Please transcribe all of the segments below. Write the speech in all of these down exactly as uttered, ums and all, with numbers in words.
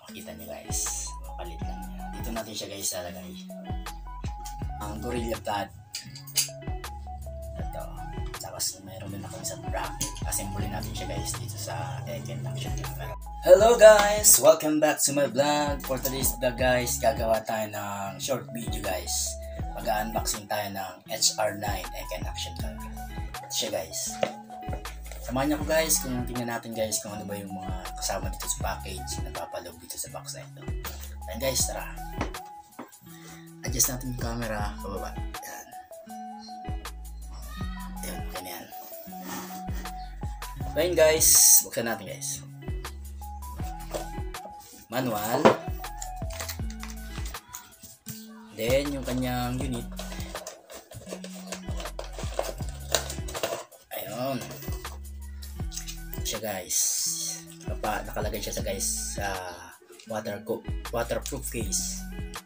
Kita nyo guys, palit lang niya. Dito natin siya guys lalagay. Ang Gorilla Pad. Ito. Tapos mayroon din ako isang bracket. Assemble natin siya guys dito sa Eken Action Camera. Hello guys! Welcome back to my vlog. For today's vlog guys, gagawa tayo ng short video guys. Mag-unboxing tayo ng H R nine Eken Action Camera. Ito siya guys. Samahan niyo ko guys kung tingnan natin guys kung ano ba yung mga kasama dito sa package na napapalog dito sa box na ito. Ayan guys, tara. Adjust natin yung camera pababa. Ayan. Ayan, ganyan. So yun guys, buksan natin guys. Manual. Then yung kanyang unit. Ayun. Siya guys. Napa, nakalagay siya sa guys sa uh, water waterproof case.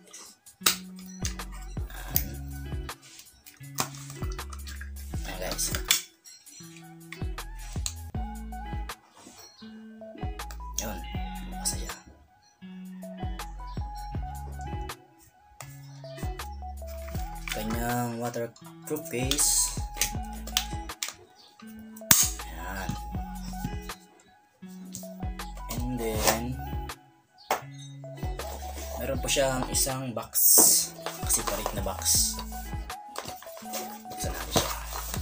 Ayan guys. Yun. Bukas siya. Kanyang waterproof case. And then meron po siyang isang box, separate na box. Buksan natin siya.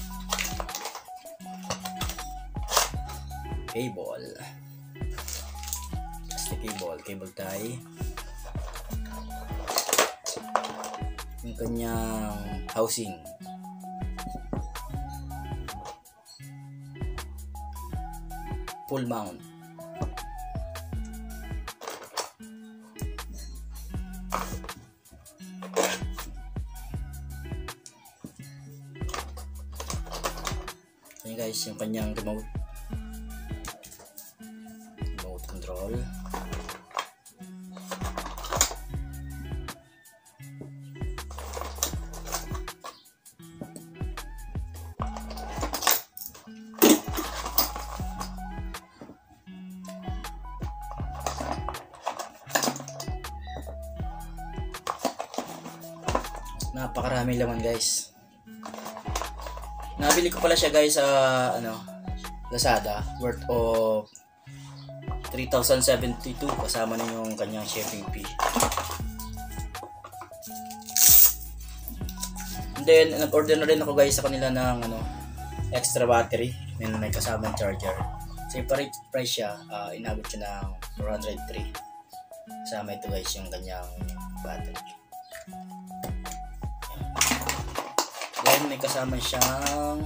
Cable, plastic cable, cable tie, yung kanyang housing, full mount. Ayan guys, yung kanyang remote remote control. Napakaraming laman guys. Nabili ko pala siya guys sa uh, ano, Lazada, worth of three thousand seventy-two kasama na yung kanyang shipping fee. And then nag-order na rin ako guys sa kanila ng ano, extra battery, may may kasamang charger. Separate price siya, uh, inabot siya ng four hundred three. Kasama ito guys yung kanyang battery. Then may kasama siyang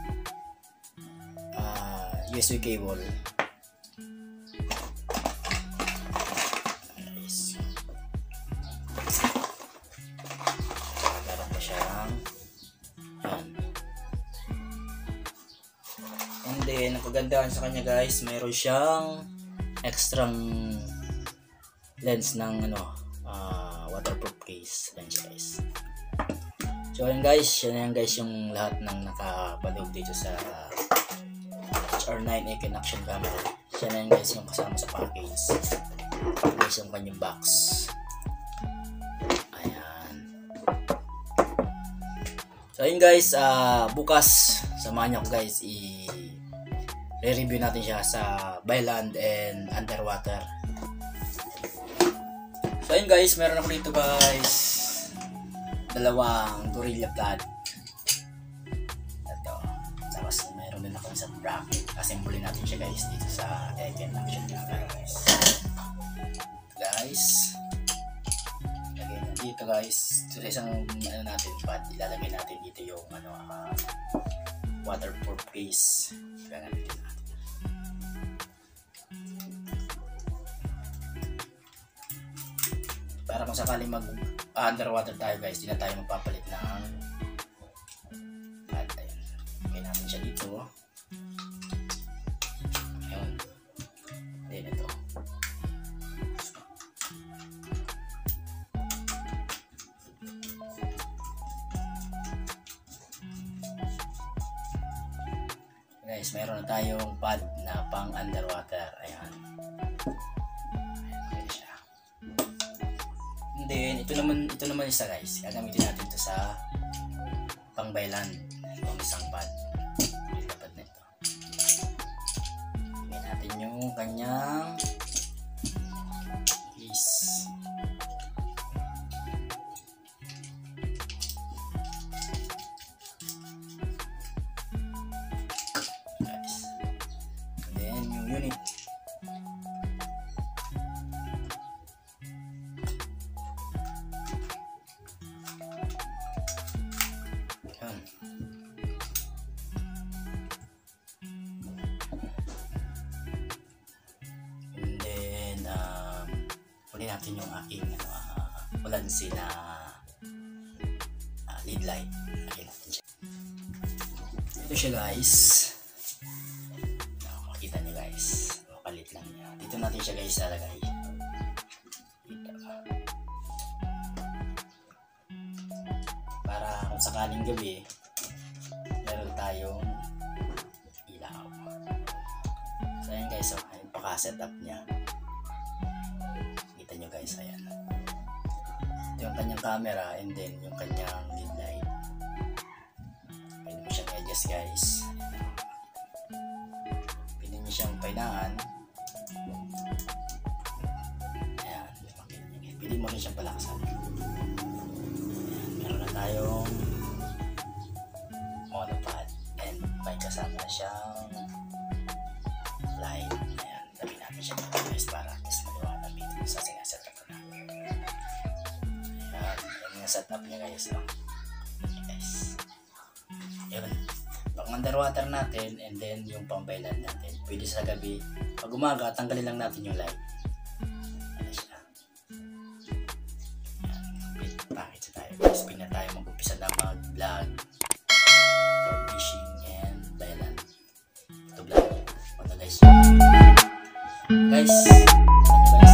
uh, U S B cable. Nice. Meron pa siyang yan. And then ang kagandahan sa kanya guys, mayroon siyang extra lens ng ano, uh, waterproof case. Yan siya guys. So yun guys, yan yan guys yung lahat ng nakabalog dito sa H R nine Eken Action Camera. Yan yan guys yung kasama sa package. Guys yung kanyang box. Ayan. So yun guys, uh, bukas samahan niyo ko guys i-review natin siya sa by land and underwater. So yun guys, meron ako dito guys dalawang Gorilla Pad. Ito. Tapos mayroon din ako isang bracket. Assemble natin siya guys dito sa Eken Action Camera guys. Guys. Lagay na dito guys. So, isang ano natin pad. Ilalagay natin dito yung ano uh, waterproof case. Kaya natin natin. Para kung sakaling mag uh, underwater tayo guys, di na tayo magpapalit ng pad. Ayun. Lagay natin siya dito. Ayun. Then ito. Guys, meron na tayong pad na pang underwater. Ayan. Ayan, okay siya. then, ito naman, ito naman isa guys. Gagamitin natin ito sa pangbaylan. Itong isang pad. Ito pad na ito. Tingnan natin yung kanyang is. Guys. And then, yung unit. And then, um, ulit natin yung aking uh, ulansi na uh, lead light. Lagyan natin siya. Ito siya guys. No, makita niyo guys. Makalit lang niya. Dito natin siya guys lalagay. Dito. Para kung sakaling gabi, meron tayong ilaw. So ayan guys, oh, ayun paka-setup niya. Kita nyo guys, ayan. Ito yung kanyang camera and then yung kanyang lead light. Pwede mo siyang adjust guys. Pwede mo siyang painaan. Ayan, pwede mo rin siyang palakasan. Ayan, meron na tayong monopod and may kasama siyang light. Ayan, tabi natin siya guys para mas maliwanag dito sa sinasetup ko natin. Ayan, yan yung setup niya guys. No? Okay, guys. Yun. Pag underwater natin and then yung pambaylan natin. Pwede sa gabi. Pag umaga, tanggalin lang natin yung light. Ayan siya. Ayan, pakit sa tayo guys. Pina tayo mag-upisa na mag-vlog for fishing and baylan. Ito vlog. Ito guys. Guys, ano guys?